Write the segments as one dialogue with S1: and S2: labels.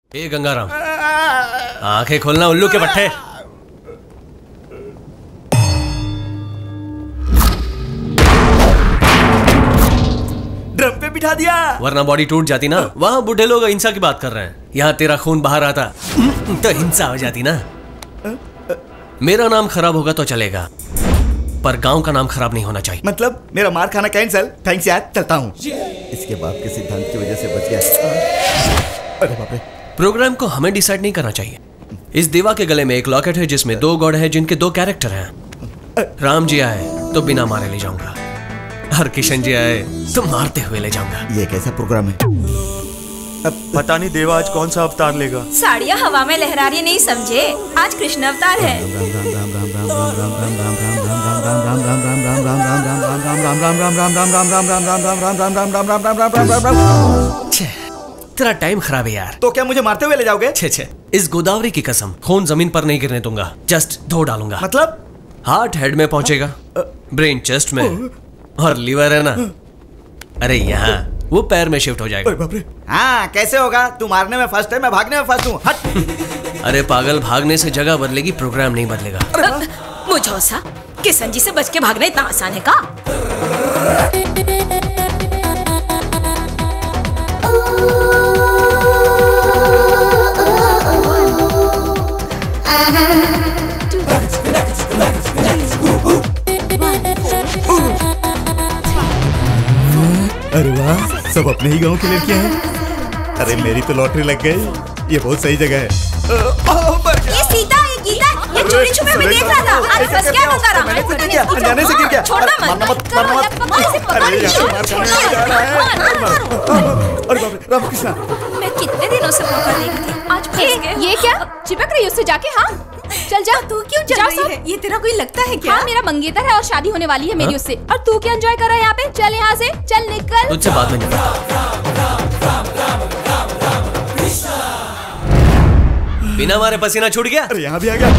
S1: ए गंगाराम, आंखें खोलना उल्लू के पट्टे।
S2: ड्रम पे बिठा दिया,
S1: वरना बॉडी टूट जाती ना। वहाँ बूढ़े लोग हिंसा की बात कर रहे हैं, यहाँ तेरा खून बाहर आता तो हिंसा हो जाती ना। मेरा नाम खराब होगा तो चलेगा, पर गांव का नाम खराब नहीं होना चाहिए।
S2: मतलब मेरा मार खाना कैंसल। थैंक्स यार, चलता हूँ। इसके बाप के सिद्धांत की वजह से बच गया। अरे बाप रे।
S1: प्रोग्राम को हमें डिसाइड नहीं करना चाहिए। इस देवा के गले में एक लॉकेट है जिसमें 2 गॉड है जिनके 2 कैरेक्टर हैं। राम जी आए तो बिना मारे ले जाऊंगा, और किशन जी आए तो मारते हुए ले जाऊंगा।
S2: ये कैसा प्रोग्राम है?
S3: पता नहीं देवा आज कौन सा अवतार लेगा।
S4: साड़ियाँ हवा में लहरा रही नहीं समझे, आज कृष्ण अवतार है।
S1: तेरा टाइम खराब है यार।
S2: तो क्या मुझे मारते हुए ले जाओगे?
S1: छे, इस गोदावरी की कसम, खून जमीन पर नहीं गिरने दूंगा, जस्ट धो डालूंगा।
S2: मतलब
S1: हार्ट हेड में पहुंचेगा, ब्रेन चेस्ट में, और लीवर है ना, अरे यहाँ वो पैर में शिफ्ट हो जाएगा।
S2: हाँ कैसे होगा? तू मारने में फर्स्ट है, मैं भागने में फर्स्ट हूँ। हट।
S1: अरे पागल, भागने से जगह बदलेगी, प्रोग्राम नहीं बदलेगा।
S4: मुझौसा, किशन जी से बच के भागना इतना आसान है का?
S2: अरे वाह, सब अपने ही गांव की लड़कियां हैं। अरे मेरी तो लॉटरी लग गई। ये बहुत सही जगह है।
S4: ये सीता, ये गीता, ये चोरी छुपे में देख रहा था। अरे बस क्या बता रहा?
S2: अनजाने से गिर गया।
S4: छोड़ना मत,
S2: मारना मत। अरे बाप रे, रामकृष्ण।
S4: मैं कितने दिनों से मौका देख रही थी, आज फंस गए।
S5: ये क्या चिपक रही उससे जाके? हाँ चल जा।
S4: तू क्यों चल रही है? ये तेरा कोई लगता है क्या?
S5: हाँ मेरा मंगेतर है और शादी होने वाली है मेरी उससे। और तू क्या एंजॉय कर रहा है यहाँ पे? चल यहाँ से, चल निकल।
S1: तुझसे बात में निकल। बिना मारे पसीना छूट गया।
S2: अरे यहाँ भी आ गया।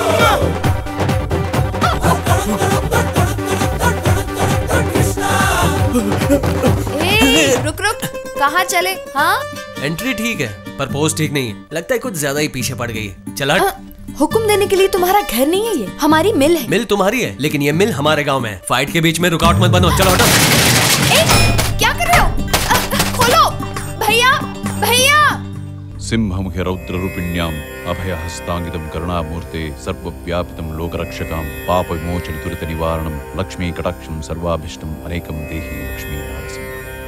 S5: रुक रुक, कहाँ चले? हाँ
S1: एंट्री ठीक है पर पोस्ट ठीक नहीं है, लगता है कुछ ज्यादा ही पीछे पड़ गई है। चला।
S5: हुक्म देने के लिए तुम्हारा घर नहीं है, ये हमारी मिल है।
S1: मिल तुम्हारी है लेकिन ये मिल हमारे गांव में है। फाइट के बीच में रुकावट मत बनो, चलो हटो।
S5: क्या कर रहे हो? खोलो भैया, भैया।
S6: सिंहं रौद्ररूपिण्याम् अभयहस्तांगितं करुणामूर्ते सर्वव्यापितं लोकरक्षकां पापविमोचन दुरित निवारणं लक्ष्मी कटाक्षं सर्वाभिष्टं अनेकं देहि लक्ष्मी नरसिंह।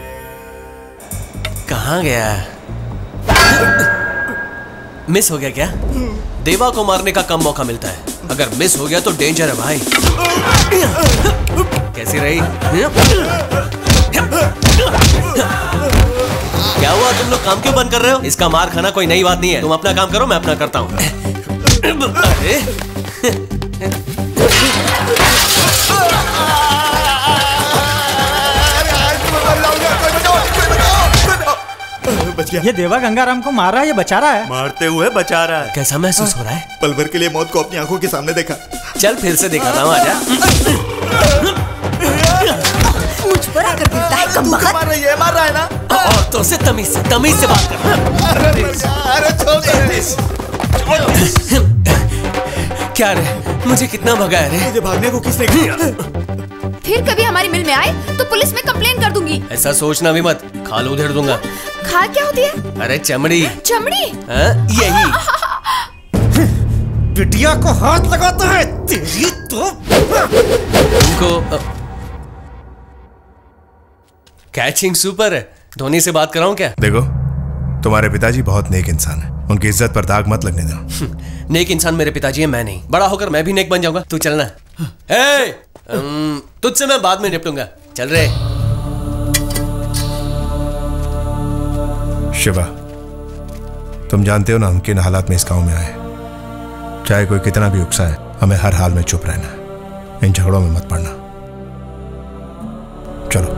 S1: कहाँ गया? मिस हो गया क्या? देवा को मारने का कम मौका मिलता है, अगर मिस हो गया तो डेंजर है भाई। कैसी रही? क्या हुआ, तुम लोग काम क्यों बंद कर रहे हो? इसका मार खाना कोई नई बात नहीं है, तुम अपना काम करो, मैं अपना करता हूँ।
S2: बच गया।
S3: ये देवा गंगाराम को मार रहा है, ये बचा रहा है।
S2: मारते हुए बचा रहा है।
S1: कैसा महसूस हो रहा है?
S2: पल भर के लिए मौत को अपनी आंखों के सामने देखा।
S1: चल फिर से दिखाता हूँ, आजा।
S4: मुझ पर आकर गिरता है कम बखत।
S2: मार रहा है ना।
S1: औरतों से तमीज से बात कर।
S2: अरे
S1: क्या रे, मुझे कितना भगाया रे?
S2: मुझे भागने को किसने कहा?
S5: फिर कभी हमारी मिल में आए तो पुलिस में कंप्लेन कर दूंगी।
S1: ऐसा सोचना भी मत, खाल उधेड़ दूंगा।
S5: खाल क्या होती है?
S1: अरे चमड़ी।
S5: चमड़ी?
S1: यही।
S3: बिटिया को हाथ लगाता है तेरी तो।
S1: तुमको कैचिंग सुपर है। धोनी से बात कराऊं क्या?
S7: देखो, तुम्हारे पिताजी बहुत नेक इंसान है, उनकी इज्जत पर दाग मत लगने दो।
S1: नेक इंसान मेरे पिताजी है, मैं नहीं। बड़ा होकर मैं भी नेक बन जाऊंगा, तू चलना। तुझसे मैं बाद में निपटूंगा, चल रे।
S7: शिवा, तुम जानते हो ना हम किन हालात में इस गांव में आए। चाहे कोई कितना भी उकसाए, हमें हर हाल में चुप रहना, इन झगड़ों में मत पड़ना। चलो।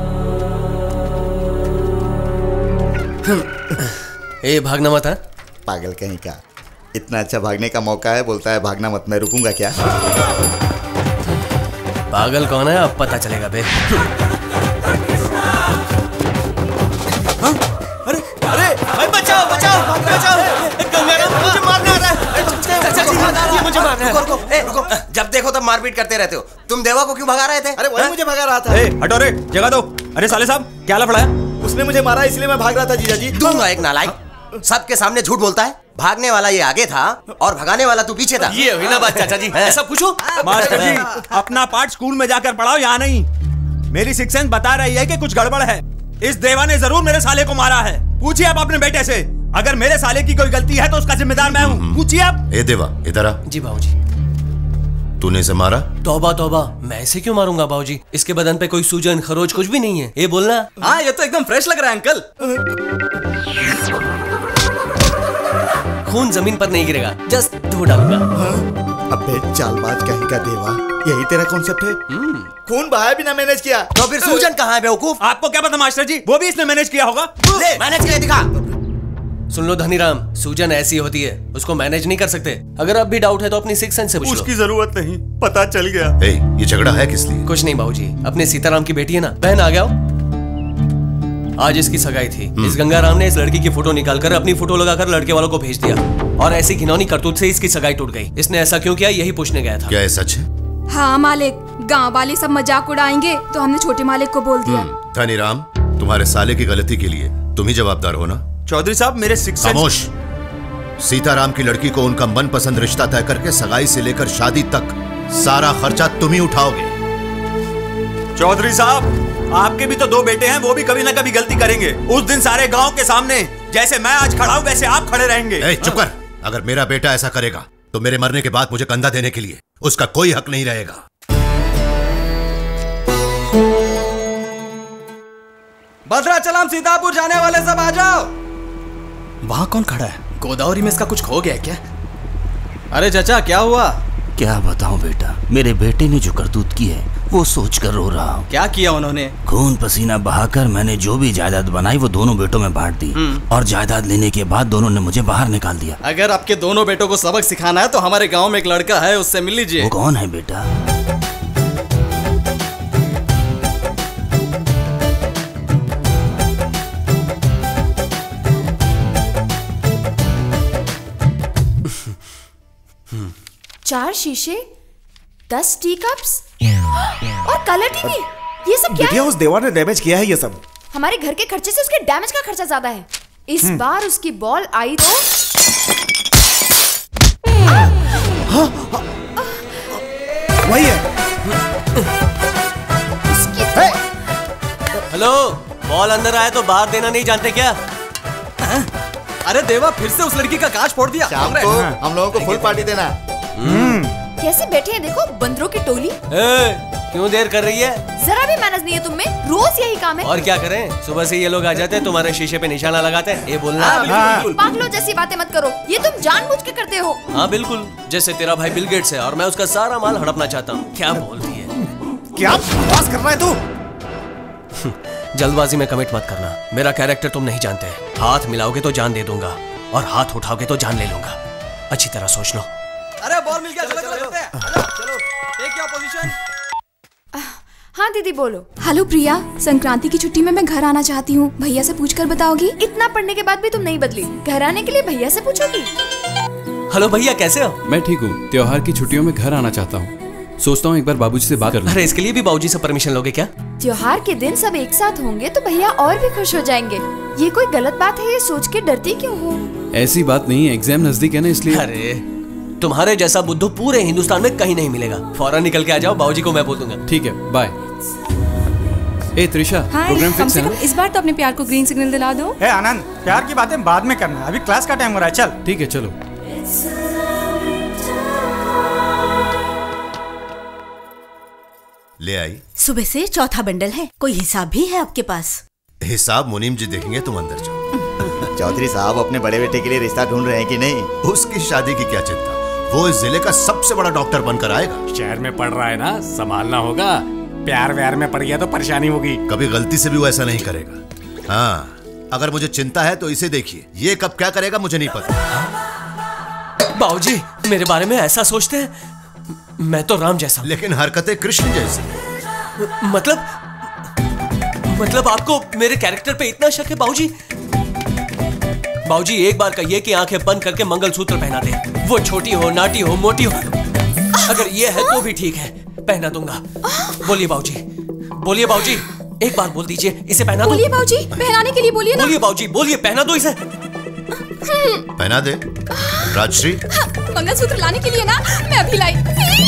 S1: ए भागना मत।
S2: पागल कहीं का, इतना अच्छा भागने का मौका है, बोलता है भागना मत। मैं रुकूंगा क्या?
S1: पागल कौन है अब पता चलेगा बे।
S2: अरे अरे बचाओ बचाओ बचाओ।
S8: मारपीट करते रहते हो। तुम देवा को क्यों भगा रहे थे?
S2: अरे वही मुझे भगा रहा था।
S3: हटो रे, जगह दो। अरे साले साहब, क्या लफड़ा है?
S2: उसने मुझे मारा इसलिए मैं भाग रहा था जीजा जी।
S8: दूंगा एक नालायक, सबके सामने झूठ बोलता है। भागने वाला ये आगे था और भगाने वाला तू पीछे था।
S1: ये हुई ना बात चाचा जी, ऐसा पूछो।
S3: मास्टर जी, अपना पाठ स्कूल में जाकर पढ़ाओ, यहाँ नहीं। मेरी सिक्स सेंस बता रही है कि कुछ गड़बड़ है। इस देवा ने जरूर मेरे साले को मारा है। पूछिए आप अपने बेटे से, अगर मेरे साले की कोई गलती है तो उसका जिम्मेदार मैं हूँ। पूछिए आप।
S7: ए देवा, इधर आ।
S1: जी बाबूजी।
S7: तूने इसे मारा?
S1: तौबा तौबा, मैं इसे क्यों मारूंगा बाबूजी? इसके बदन पे कोई सूजन खरोच कुछ भी नहीं है। ये बोलना।
S2: हाँ, ये तो एकदम फ्रेश लग रहा है अंकल।
S1: खून जमीन पर नहीं गिरेगा, जस्ट धो डालूंगा।
S2: अबे चालबाज कहीं का देवा, यही तेरा कॉन्सेप्ट है? खून बहाया भी ना मैनेज किया
S8: तो फिर सूजन कहाँ है बेवकूफ?
S3: आपको क्या पता मास्टर जी, वो भी इसने मैनेज किया होगा।
S8: ले मैनेज करके दिखा।
S1: सुन लो धनीराम, सूजन ऐसी होती है, उसको मैनेज नहीं कर सकते। अगर अब भी डाउट है तो अपनी सिक्स सेंस से पूछ लो।
S3: उसकी जरूरत नहीं, पता चल गया।
S7: ए, ये झगड़ा है किस लिए?
S1: कुछ नहीं बाबूजी, अपने सीताराम की बेटी है ना, बहन आ गया हो। आज इसकी सगाई थी। इस गंगाराम ने इस लड़की की फोटो निकालकर अपनी फोटो लगाकर लड़के वालों को भेज दिया और ऐसी घिनौनी करतूत से इसकी सगाई टूट गई। इसने ऐसा क्यों किया, यही पूछने गया था।
S7: क्या ये सच है?
S5: हाँ मालिक, गांव वाले सब मजाक उड़ाएंगे तो हमने छोटे मालिक को बोल दिया।
S7: धनीराम, तुम्हारे साले की गलती के लिए तुम ही जवाबदार हो ना?
S3: चौधरी साहब, मेरे सिक्स सेंस।
S7: खामोश। सीताराम की लड़की को उनका मनपसंद रिश्ता तय करके सगाई से लेकर शादी तक सारा खर्चा तुम ही उठाओगे।
S3: चौधरी साहब, आपके भी तो दो बेटे हैं, वो भी कभी ना कभी गलती करेंगे। उस दिन सारे गांव के सामने जैसे मैं आज खड़ा हूं वैसे आप खड़े रहेंगे।
S7: ए, चुप कर। अगर मेरा बेटा ऐसा करेगा तो मेरे मरने के बाद मुझे कंधा देने के लिए उसका कोई हक नहीं रहेगा।
S2: भद्राचलम सीतापुर जाने वाले सब आ जाओ।
S9: वहां कौन खड़ा है?
S2: गोदावरी में इसका कुछ खो गया क्या? अरे चाचा, क्या हुआ?
S9: क्या बताऊं बेटा, मेरे बेटे ने जो करतूत की है वो सोच कर रो रहा हूँ।
S2: क्या किया उन्होंने?
S9: खून पसीना बहाकर मैंने जो भी जायदाद बनाई वो दोनों बेटों में बांट दी और जायदाद लेने के बाद दोनों ने मुझे बाहर निकाल दिया।
S2: अगर आपके दोनों बेटों को सबक सिखाना है तो हमारे गांव में एक लड़का है, उससे मिल लीजिए।
S9: वो कौन है बेटा?
S4: चार शीशे, 10 टी कप्स और कलर टीवी, ये सब क्या है?
S2: उस देवा ने डैमेज किया है ये सब।
S4: हमारे घर के खर्चे से उसके डैमेज का खर्चा ज्यादा है। इस बार उसकी बॉल आई तो
S2: वही है।
S1: हेलो, बॉल अंदर आया तो बाहर देना नहीं जानते क्या?
S2: अरे देवा, फिर से उस लड़की का कांच फोड़ दिया।
S10: शाम को हम लोगों को फुल पार्टी देना।
S4: कैसे बैठे हैं देखो, बंदरों की टोली।
S1: क्यों देर कर रही है?
S4: जरा भी मैनेज नहीं है तुम में, रोज यही काम है।
S1: और क्या करें, सुबह से ये लोग आ जाते हैं, तुम्हारे शीशे पे निशाना लगाते हैं। ये बोलना।
S4: पागलों जैसी बातें मत करो, ये तुम जानबूझ के करते हो।
S1: हाँ बिल्कुल, जैसे तेरा भाई बिल गेट्स है और मैं उसका सारा माल हड़पना चाहता हूँ। क्या बोलती है?
S2: क्या बकवास कर रहा है तू?
S1: जल्दबाजी में कमिट मत करना, मेरा कैरेक्टर तुम नहीं जानते। हाथ मिलाओगे तो जान दे दूंगा और हाथ उठाओगे तो जान ले लूंगा। अच्छी तरह सोच लो।
S2: अरे बॉल मिल गया, चलो चलते हैं। चलो, टेक योर पोजीशन।
S4: हाँ दीदी बोलो।
S5: हेलो प्रिया, संक्रांति की छुट्टी में मैं घर आना चाहती हूँ, भैया से पूछकर बताओगी?
S4: इतना पढ़ने के बाद भी तुम नहीं बदली, घर आने के लिए भैया से पूछोगी?
S1: हेलो भैया, कैसे हो?
S11: मैं ठीक हूँ, त्योहार की छुट्टियों में घर आना चाहता हूँ। सोचता हूँ एक बार बाबूजी से बात कर लूं।
S1: अरे इसके लिए भी बाबूजी से परमिशन लोगे क्या?
S4: त्योहार के दिन सब एक साथ होंगे तो भैया और भी खुश हो जाएंगे। ये कोई गलत बात है, ये सोच के डरती क्यों हो?
S11: ऐसी बात नहीं है, एग्जाम नजदीक है ना इसलिए।
S1: अरे तुम्हारे जैसा बुद्धू पूरे हिंदुस्तान में कहीं नहीं मिलेगा। फौरन निकल के आ जाओ, बाबूजी को मैं बोल दूंगा।
S11: ठीक है, बाय। ए त्रिशा, प्रोग्राम फिक्स है ना?
S5: इस बार तो अपने प्यार को ग्रीन सिग्नल दिला दो।
S12: ए आनंद, प्यार की बातें बाद में करना, अभी क्लास का टाइम हो रहा है। चल
S11: ठीक है, चलो।
S7: ले आई।
S13: सुबह से चौथा बंडल है, कोई हिसाब भी है आपके पास?
S7: हिसाब मुनीम जी देखेंगे, तुम अंदर जाओ।
S10: चौधरी साहब अपने बड़े बेटे के लिए रिश्ता ढूंढ रहे हैं कि नहीं?
S7: उसकी शादी की क्या चिंता, वो इस जिले का सबसे बड़ा डॉक्टर बनकर आएगा।
S12: शहर में पढ़ रहा है ना, संभालना होगा। प्यार व्यार में पड़ गया तो परेशानी होगी।
S7: कभी गलती से भी वो ऐसा नहीं करेगा। हाँ, अगर मुझे चिंता है तो इसे देखिए, ये कब क्या करेगा मुझे नहीं पता।
S1: बाबूजी मेरे बारे में ऐसा सोचते हैं? मैं तो राम जैसा,
S7: लेकिन हरकतें कृष्ण जैसी।
S1: मतलब आपको मेरे कैरेक्टर पे इतना शक है बाबूजी? बाबूजी एक बार कहिए कि आंखें बंद करके मंगलसूत्र पहना दे, वो छोटी हो, नाटी हो, मोटी हो। अगर ये है तो भी ठीक है, पहना दूंगा। बोलिए बाबूजी, बोलिए बाबूजी, एक बार बोल दीजिए, इसे पहना दो।
S5: बोलिए बाबूजी, पहनाने के लिए बोलिए ना।
S1: बोलिए बाबूजी, बोलिए, पहना दो इसे।
S7: पहना दे राजश्री।
S5: मंगलसूत्र लाने के लिए ना, मैं अभी लाई।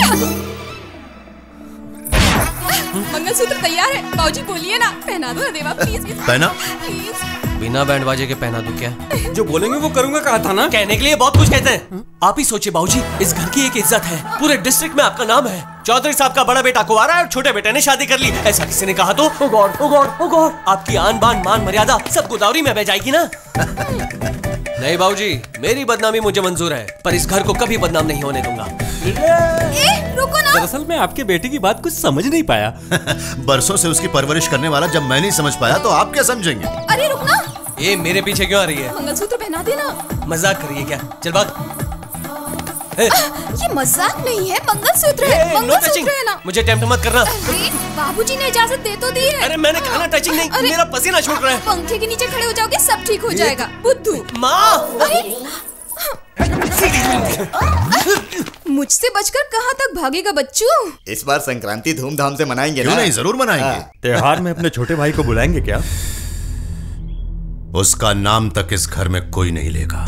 S5: मंगलसूत्र तैयार है बाबूजी, बोलिए ना, पहना दो ना देवा, प्लीज।
S7: पहना।
S5: प्लीज।
S1: बिना बैंड बाजे के पहना दूं क्या?
S3: जो बोलेंगे वो करूंगा कहा था ना।
S1: कहने के लिए बहुत कुछ कहते हैं। आप ही सोचिए बाबूजी, इस घर की एक इज्जत है, पूरे डिस्ट्रिक्ट में आपका नाम है। चौधरी साहब का बड़ा बेटा कुंवारा है और छोटे बेटे ने शादी कर ली, ऐसा किसी ने कहा तो oh God, oh God, oh God, आपकी आन बान मान मर्यादा सब गोदावरी में बह जाएगी ना। नहीं बाबूजी, मेरी बदनामी मुझे मंजूर है, पर इस घर को कभी बदनाम नहीं होने दूंगा।
S5: रुको ना।
S3: दरअसल मैं आपके बेटे की बात कुछ समझ नहीं पाया।
S7: बरसों से उसकी परवरिश करने वाला जब मैं नहीं समझ पाया तो आप क्या समझेंगे?
S5: अरे रुकना,
S1: ये मेरे पीछे क्यों आ रही है?
S5: मंगलसूत्र पहना देना।
S1: मजाक करिए क्या? चल भाग।
S5: ये मजाक नहीं है, मंगलसूत्र है, मंगलसूत्र है ना।
S1: मुझे टेम्प्ट मत करना।
S5: अरे बाबूजी ने इजाजत दे तो दी है।
S1: अरे मैंने कहा ना टचिंग नहीं, मेरा पसीना छूट रहा है।
S5: पंखे के नीचे खड़े हो जाओगे सब ठीक हो जाएगा। बुद्धू
S1: माँ,
S5: मुझसे बचकर कहाँ तक भागेगा बच्चू?
S10: इस बार संक्रांति धूमधाम से मनाएंगे
S7: क्यों
S10: ना?
S7: नहीं, जरूर मनाएंगे।
S3: त्योहार में अपने छोटे भाई को बुलाएंगे क्या?
S7: उसका नाम तक इस घर में कोई नहीं लेगा।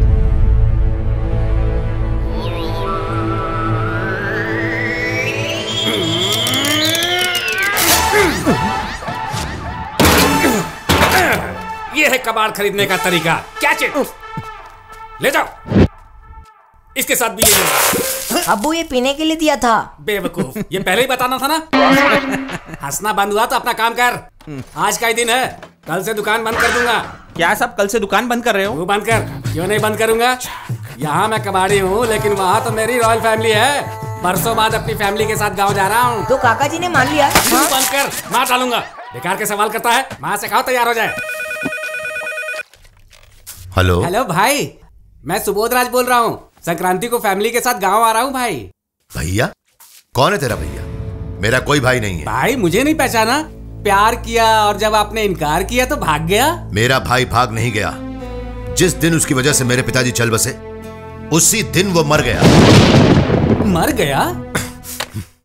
S12: ये है कबाड़ खरीदने का तरीका। क्या चीज? ले जाओ, इसके साथ भी यही होगा।
S14: अब्बू ये पीने के लिए दिया था।
S12: बेवकूफ, ये पहले ही बताना था ना। हंसना बंद हुआ तो अपना काम कर। आज का ही दिन है, कल से दुकान बंद कर दूंगा।
S3: क्या सब कल से दुकान बंद कर रहे हो?
S12: तू बंद कर। क्यों नहीं बंद करूंगा? यहाँ मैं कबाड़ी हूँ, लेकिन वहाँ तो मेरी रॉयल फैमिली है। बरसों बाद अपनी फैमिली के साथ गाँव जा रहा हूँ।
S14: तो काका जी ने मान लिया।
S12: तू बंद कर, मार डालूंगा। बेकार के सवाल करता है, माँ से कहो तैयार हो जाए।
S7: हेलो
S12: हेलो भाई, मैं सुबोध राज बोल रहा हूँ। संक्रांति को फैमिली के साथ गांव आ रहा हूँ भाई।
S7: भैया? कौन है तेरा भैया? मेरा कोई भाई नहीं है।
S12: भाई मुझे नहीं पहचाना? प्यार किया और जब आपने इनकार किया तो भाग गया।
S7: मेरा भाई भाग नहीं गया। जिस दिन उसकी वजह से मेरे पिताजी चल बसे, उसी दिन वो मर गया।
S12: मर गया?